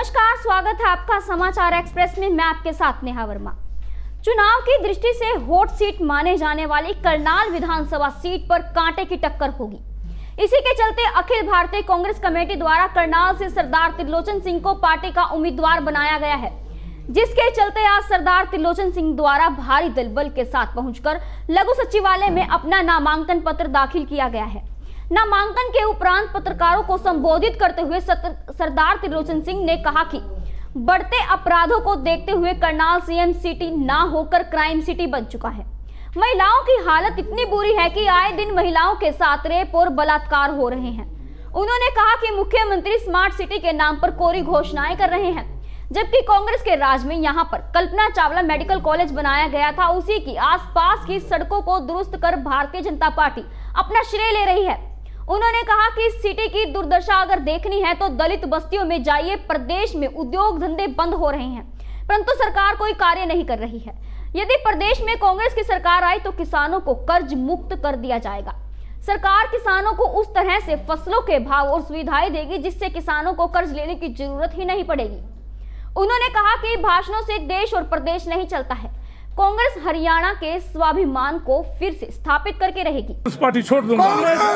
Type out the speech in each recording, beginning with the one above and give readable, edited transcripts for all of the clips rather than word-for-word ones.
नमस्कार, स्वागत है आपका समाचार एक्सप्रेस में। मैं आपके साथ नेहा वर्मा। चुनाव की दृष्टि से हॉट सीट माने जाने वाली करनाल विधानसभा सीट पर कांटे की टक्कर होगी। इसी के चलते अखिल भारतीय कांग्रेस कमेटी द्वारा करनाल से सरदार त्रिलोचन सिंह को पार्टी का उम्मीदवार बनाया गया है, जिसके चलते आज सरदार त्रिलोचन सिंह द्वारा भारी दल बल के साथ पहुंचकर लघु सचिवालय में अपना नामांकन पत्र दाखिल किया गया है। नामांकन के उपरांत पत्रकारों को संबोधित करते हुए सरदार त्रिलोचन सिंह ने कहा कि बढ़ते अपराधों को देखते हुए करनाल सीएम सिटी ना होकर क्राइम सिटी बन चुका है। महिलाओं की हालत इतनी बुरी है कि आए दिन महिलाओं के साथ रेप और बलात्कार हो रहे हैं। उन्होंने कहा कि मुख्यमंत्री स्मार्ट सिटी के नाम पर कोरी घोषणाएं कर रहे हैं, जबकि कांग्रेस के राज में यहां पर कल्पना चावला मेडिकल कॉलेज बनाया गया था। उसी की आसपास की सड़कों को दुरुस्त कर भारतीय जनता पार्टी अपना श्रेय ले रही है। उन्होंने कहा कि इस सिटी की दुर्दशा अगर देखनी है तो दलित बस्तियों में जाइए। प्रदेश में उद्योग धंधे बंद हो रहे हैं, परंतु सरकार कोई कार्य नहीं कर रही है। यदि प्रदेश में कांग्रेस की सरकार आई तो किसानों को कर्ज मुक्त कर दिया जाएगा। सरकार किसानों को उस तरह से फसलों के भाव और सुविधाएं देगी जिससे किसानों को कर्ज लेने की जरूरत ही नहीं पड़ेगी। उन्होंने कहा कि भाषणों से देश और प्रदेश नहीं चलता है। कांग्रेस हरियाणा के स्वाभिमान को फिर से स्थापित करके रहेगी। उस पार्टी छोड़ दूंगा।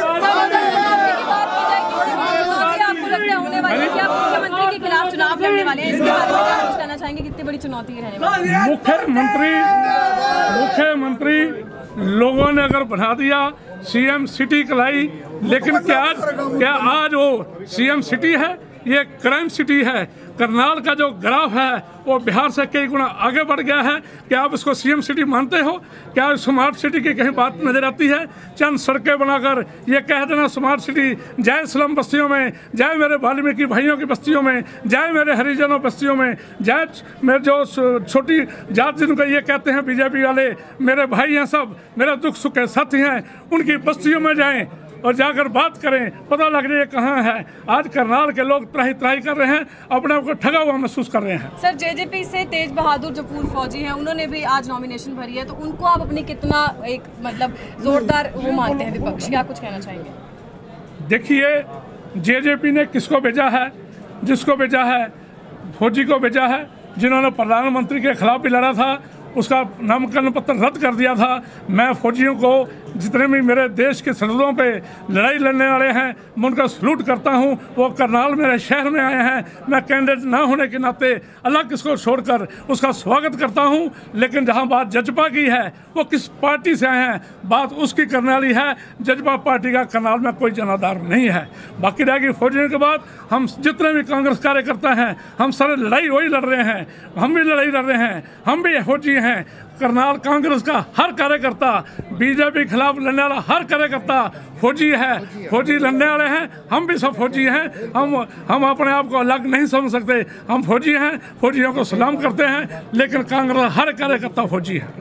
आपको लगता है होने वाली है कि आप मुख्यमंत्री के खिलाफ चुनाव लड़ने वाले हैं, इसके बारे में क्या कुछ कहना चाहेंगे? कितनी बड़ी चुनौती है रहने वाली? मुख्यमंत्री लोगों ने अगर बना दिया सीएम सिटी कलाई, लेकिन क्या आज वो सीएम सिटी है? ये क्राइम सिटी है। करनाल का जो ग्राफ है वो बिहार से कई गुना आगे बढ़ गया है। क्या आप इसको सीएम सिटी मानते हो? क्या स्मार्ट सिटी की कहीं बात नजर आती है? चंद सड़कें बनाकर ये कह देना स्मार्ट सिटी, जाए स्लम बस्तियों में, जाए मेरे वाल्मीकि भाइयों की बस्तियों में, जाए मेरे हरिजनों बस्तियों में, जाए मेरे जो छोटी जात जिनको ये कहते हैं बीजेपी वाले मेरे भाई हैं, सब मेरे दुख सुख के साथी हैं, उनकी बस्तियों में जाएं और जाकर बात करें, पता लग रही है कहाँ है। आज करनाल के लोग त्राही त्राही कर रहे हैं, अपने आप को ठगा हुआ महसूस कर रहे हैं। सर, जेजेपी से तेज बहादुर जो पूर्व फौजी हैं, उन्होंने भी आज नॉमिनेशन भरी है, तो उनको आप अपनी कितना एक मतलब जोरदार वो मानते हैं विपक्ष? क्या कुछ कहना चाहेंगे? देखिए, जेजेपी ने किसको भेजा है? जिसको भेजा है फौजी को भेजा है, जिन्होंने प्रधानमंत्री के खिलाफ भी लड़ा था, उसका नामांकन पत्र रद्द कर दिया था। मैं फौजियों को, जितने भी मेरे देश के सरहदों पे लड़ाई लड़ने वाले हैं, मैं उनका सलूट करता हूं। वो करनाल मेरे शहर में आए हैं, मैं कैंडिडेट ना होने के नाते अलग किसको छोड़कर उसका स्वागत करता हूं। लेकिन जहां बात जजपा की है, वो किस पार्टी से आए हैं, बात उसकी करने वाली है। जजपा पार्टी का करनाल में कोई जनाधार नहीं है। बाकी रहेगी फौजियों के बाद हम जितने भी कांग्रेस कार्यकर्ता हैं, हम सारे लड़ाई वही लड़ रहे हैं, हम भी लड़ाई लड़ रहे हैं, हम भी फौजी हैं। करनाल कांग्रेस का हर कार्यकर्ता, बीजेपी के खिलाफ लड़ने वाला हर कार्यकर्ता फौजी है, फौजी लड़ने वाले हैं। हम भी सब फौजी हैं। हम अपने आप को अलग नहीं समझ सकते। हम फौजी हैं, फौजियों को सलाम करते हैं, लेकिन कांग्रेस हर कार्यकर्ता फौजी है।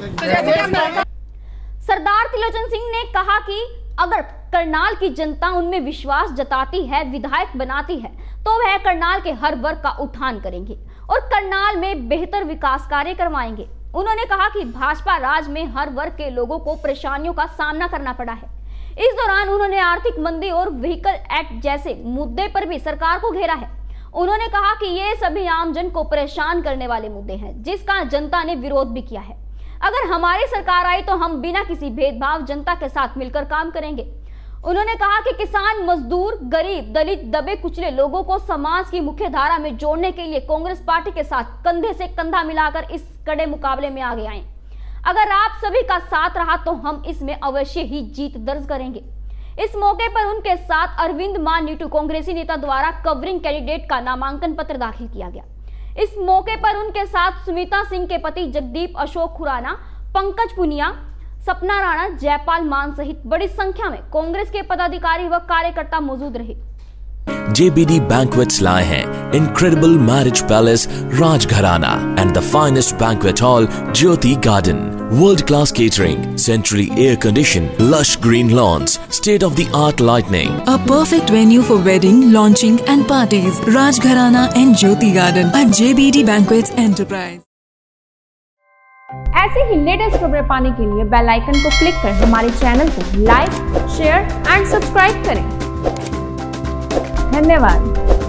सरदार त्रिलोचन सिंह ने कहा कि अगर करनाल की जनता उनमें विश्वास जताती है, विधायक बनाती है, तो वह करनाल के हर वर्ग का उत्थान करेंगे और करनाल में बेहतर विकास कार्य करवाएंगे। उन्होंने कहा कि भाजपा राज में हर वर्ग के लोगों को परेशानियों का सामना करना पड़ा है। इस दौरान उन्होंने आर्थिक मंदी और व्हीकल एक्ट जैसे मुद्दे पर भी सरकार को घेरा है। उन्होंने कहा कि ये सभी आमजन को परेशान करने वाले मुद्दे हैं, जिसका जनता ने विरोध भी किया है। अगर हमारी सरकार आई तो हम बिना किसी भेदभाव जनता के साथ मिलकर काम करेंगे। उन्होंने कहा कि किसान, मजदूर, गरीब, दलित, दबे कुचले लोगों को समाज की मुख्य धारा में जोड़ने के लिए कांग्रेस पार्टी के साथ कंधे से कंधा मिलाकर इस कड़े मुकाबले में आगे आए। अगर आप सभी का साथ रहा तो हम इसमें अवश्य ही जीत दर्ज करेंगे। इस मौके पर उनके साथ अरविंद मान नीटू कांग्रेसी नेता द्वारा कवरिंग कैंडिडेट का नामांकन पत्र दाखिल किया गया। इस मौके पर उनके साथ सुमिता सिंह के पति जगदीप, अशोक खुराना, पंकज पुनिया, सपना राणा, जयपाल मान सहित बड़ी संख्या में कांग्रेस के पदाधिकारी व कार्यकर्ता मौजूद रहे। JBD Banquets लाए हैं Incredible Marriage Palace Rajgharana and the finest banquet hall Jyoti Garden. World-class catering, centrally air-conditioned, lush green lawns, state-of-the-art lighting. A perfect venue for wedding, launching and parties. Rajgharana and Jyoti Garden at JBD Banquets Enterprise. ऐसे ही latest खबरें पाने के लिए bell icon को click कर हमारे channel को like, share and subscribe करें। धन्यवाद।